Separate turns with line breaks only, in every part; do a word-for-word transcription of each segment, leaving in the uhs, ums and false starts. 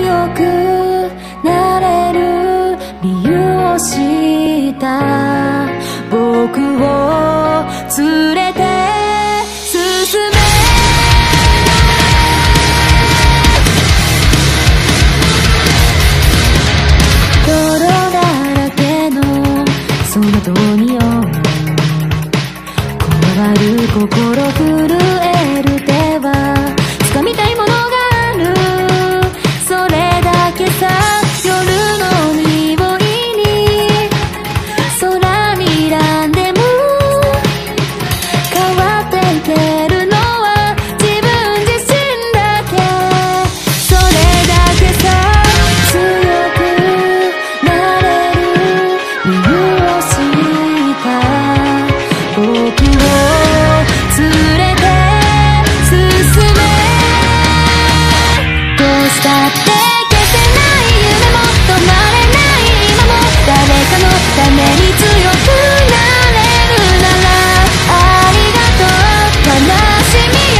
強くなれる理由を知った僕を連れて進め泥だらけのその通りを転がる心震える手は掴みたいものがあるそれだけさ夜の匂いに空にらんでも変わっていけるのは自分自身だけそれだけさ強くなれる理由を知った僕を連れて進めどうしたって消せない夢も止まれない今も誰かのために強くなれるならありがとう悲しみよ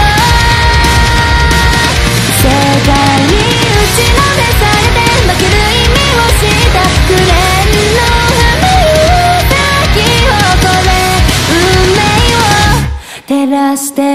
世界に打ちのめされて負ける意味をした紅の花よ咲き誇れ運命を照らして